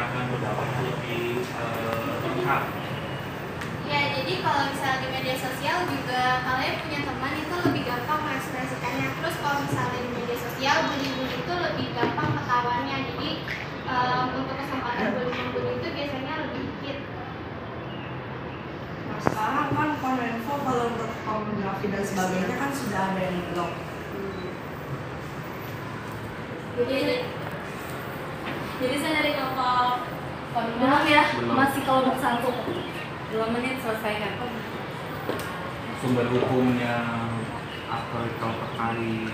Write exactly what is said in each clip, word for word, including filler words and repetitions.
penyerahan pendapatnya lebih uh, lengkap? Ya, jadi kalau misalnya di media sosial juga kalian punya teman itu lebih gampang mengekspresikannya. Terus kalau misalnya di media sosial bully-bully itu lebih gampang ketahuannya. Jadi um, untuk kesempatan bully-bully itu biasanya lebih dikit. Nah, sekarang kan Kominfo kalau untuk pornografi dan sebagainya kan sudah ada yang blok. Jadi, jadi saya dari kapal belum ya, masih kalau untuk satu dua menit selesaikan. Sumber hukumnya apa kalau terkait?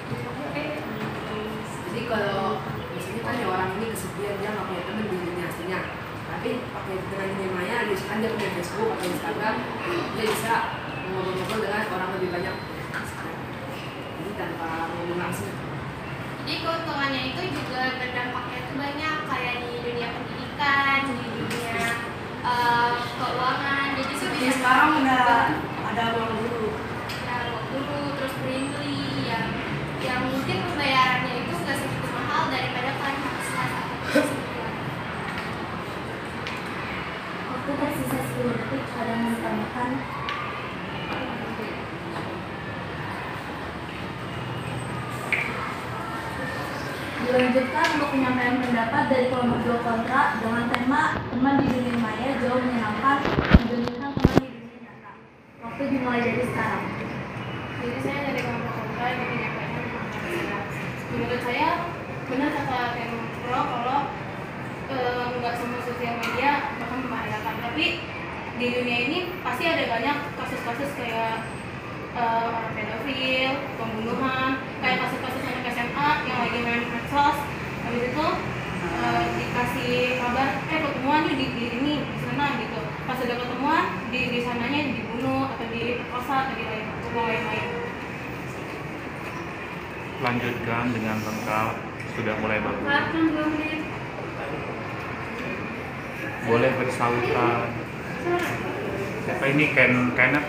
Jadi kalau misalnya kan ya orang ini kesepian, dia nggak punya teman di dunia aslinya, tapi pakai dengan dunia maya, misalkan dia punya Facebook atau Instagram, dia bisa ngobrol-ngobrol dengan orang lebih banyak. Jadi tanpa ngomong langsung. Jadi keuntungannya itu juga berdampaknya itu banyak, kayak di dunia pendidikan, di dunia uh, keuangan. Jadi itu Jadi bisa sekarang udah ada ruang guru. Nah, ruang guru, terus Brainly yang yang mungkin pembayarannya itu nggak segitu mahal daripada kalian harus kelas atau kelas. Waktu tersisa sepuluh detik, ada yang menambahkan. Dilanjutkan untuk penyampaian pendapat dari kelompok dua kontra dengan tema teman di dunia maya jauh menyenangkan dibandingkan teman di dunia nyata. Waktu dimulai dari sekarang. Jadi saya dari kelompok kontra yang menyampaikan menurut saya benar kata Tem Pro kalau nggak e, semua sosial media bahkan membahayakan, tapi di dunia ini pasti ada banyak kasus-kasus kayak e, orang pedofil, pembunuhan, kayak kasus-kasus anak S M A yang lagi main medsos, habis itu e, dikasih kabar eh ketemuan nih di, di ini di sana gitu, pas udah ketemuan di di sananya dibunuh atau diperkosa atau di lain lain-lain. Lanjutkan dengan lengkap, sudah mulai bagus. Boleh bersautan. Siapa ini Ken Kenneth?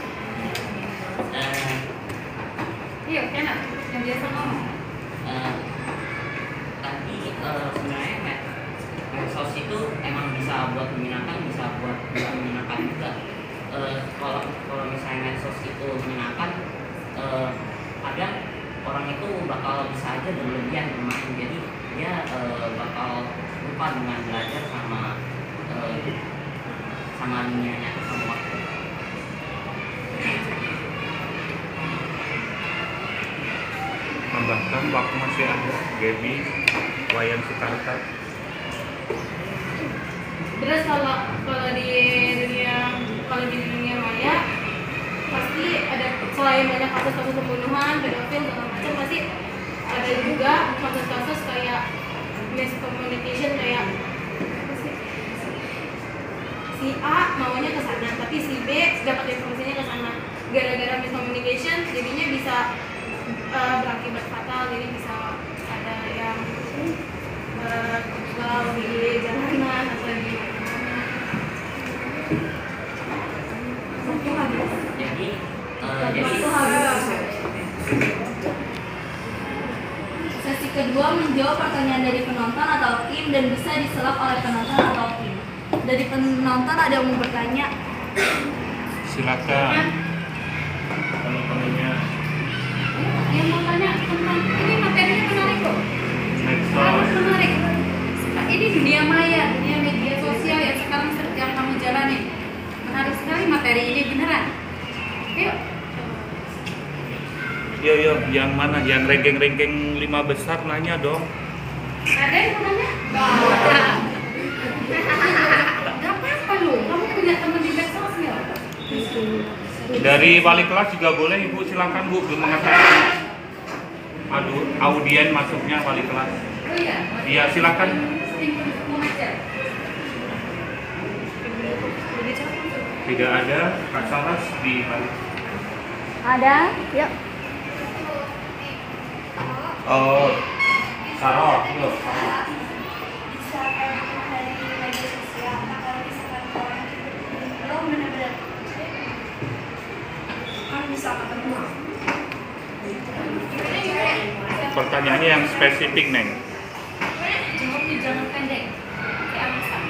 Iya, Kenneth yang biasa ngomong. Uh, tapi uh, sebenarnya med medsos itu emang bisa buat menyenangkan, bisa buat nggak menyenangkan juga. Uh, kalau kalau misalnya medsos itu menyenangkan, uh, ada orang itu bakal bisa aja berlebihan bermain, jadi dia uh, bakal lupa dengan belajar sama uh, sama dunia nyata sama waktu. Tambahkan waktu masih ada. Gaby, Wayan Sukarta. Terus kalau kalau di dunia kalau di dunia maya pasti ada, selain banyak kasus-kasus pembunuhan, pedofil segala macam, pasti ada juga kasus-kasus kayak miscommunication, kayak apa sih? Si A maunya ke sana, tapi si B dapat informasinya ke sana. Gara-gara miscommunication jadinya bisa uh, berakibat fatal, jadi bisa ada yang uh, di jalanan atau di Jadi, uh, jadi Sesi kedua menjawab pertanyaan dari penonton atau tim dan bisa diselap oleh penonton atau tim. Dari penonton ada yang mau bertanya? Silakan. Kalau perlunya. yang mau tanya tentang ini materinya menarik kok. Medsos. Sangat menarik. Ini dunia maya, dunia media sosial yang sekarang sedang kamu jalani. Menarik sekali materi ini beneran. Yuk. Yo yo, yang mana? Yang ranking-ranking lima besar nanya dong. Ada yang mau nanya? Gak. Gak apa-apa lu. Kamu punya teman di medsos ya? Dari wali kelas juga boleh, Ibu, silakan Bu, belum mengatakan. Aduh, audien masuknya wali kelas. Oh iya. Iya, silakan. Tidak ada, Kak Saras di balik. Ada, yuk. Oh, Sarah, yuk. Bisa kayak dari media sosial, nah kalau misalkan orang belum benar-benar Kan bisa ketemu. Pertanyaannya yang spesifik, Neng. jawabnya jangan pendek kayak Amasa.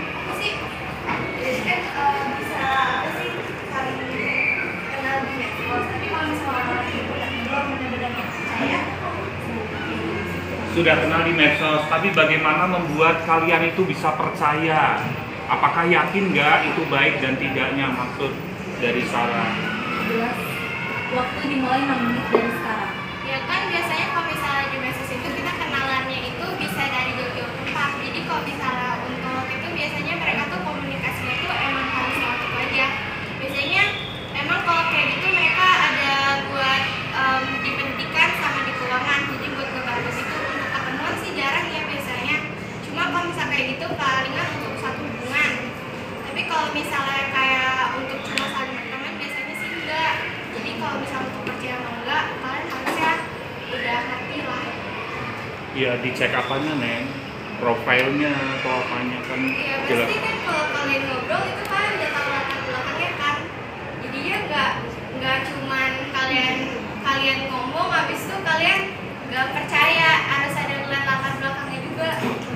sudah kenal di medsos, tapi bagaimana membuat kalian itu bisa percaya? Apakah yakin nggak itu baik dan tidaknya, maksud dari Sarah? Jelas. Waktu dimulai enam menit dari sekarang. Ya kan biasanya kalau misalnya di medsos itu kita kenalannya itu bisa dari jauh-jauh tempat. Jadi kalau misalnya untuk itu biasanya mereka tuh komunikasinya tuh emang harus waktu aja. Biasanya emang kalau kayak gitu mereka ada buat em, di pendidikan sama di keuangan. Jadi buat ngebantu itu untuk ketemuan sih jarang ya biasanya. Cuma kalau misalnya kayak gitu palingan untuk satu hubungan. Tapi kalau misalnya kayak untuk cuma saling berteman biasanya sih enggak. Jadi kalau misalnya untuk percaya atau enggak, kalian harusnya udah ngerti lah. Ya dicek apanya, Neng? Profilnya atau apanya kan Iya jelas. pasti kan kalau kalian ngobrol itu kan udah tahu latar belakangnya kan. Jadinya nggak nggak cuman kalian kalian ngomong habis itu kalian nggak percaya, harus ada ngeliat latar belakangnya juga.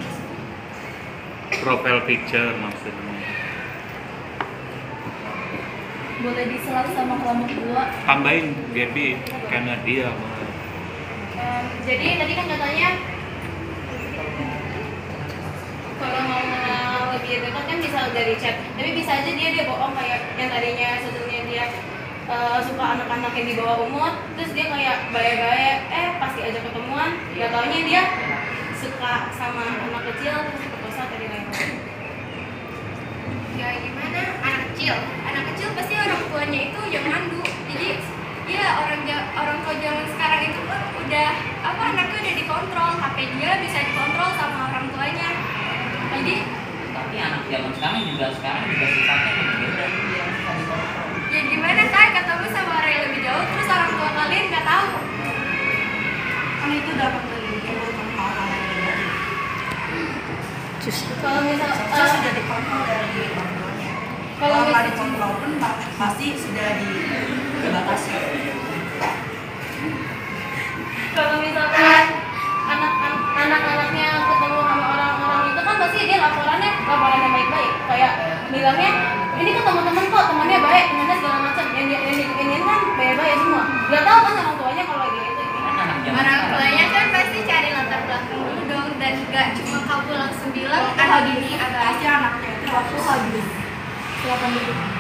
Profile picture maksudnya. Boleh diselat sama kelompok dua. Tambahin Gaby karena dia malah. Em, jadi tadi kan katanya kalau mau kenal lebih dekat kan bisa dari chat, tapi bisa aja dia dia bohong kayak yang tadinya sebelumnya dia eh, suka anak-anak yang di bawah umur, terus dia kayak baik-baik, eh pasti aja ketemuan, ya taunya dia suka sama anak kecil terus diperkosa tadi lain. Ya gimana? Anak kecil, anak kecil pasti orang tuanya itu yang mandu, jadi ya orang ja- orang tua zaman sekarang itu kan udah apa anaknya udah dikontrol, H P dia bisa dikontrol sama orang tuanya. Jadi Tapi anak zaman sekarang juga sekarang juga sifatnya lebih beda. Dia suka dikontrol. ya gimana kan ketemu sama orang yang lebih jauh terus orang tua kalian nggak tahu. Kan itu dapat dari bukan hal-hal yang negatif. Kalau misal Sosial sudah dikontrol dari orang tuanya. Kalau Kalau nggak misal- dikontrol pun pa- pasti sudah di- dibatasi. kalau misalkan anak anak-anaknya ketemu sama orang-orang itu kan pasti dia laporannya laporannya baik-baik, kayak bilangnya ini ketemu temen kok, temannya baik, temannya segala macam, yang dia yang di- ini kan baik-baik semua, nggak tahu kan orang tuanya kalau lagi itu ini. Kan anak zaman Orang sekarang. tuanya kan pasti cari latar belakang dulu dong, dan nggak cuma kamu langsung bilang Waktu anak habis ini ada pasti anaknya itu waktu habis. Silakan duduk.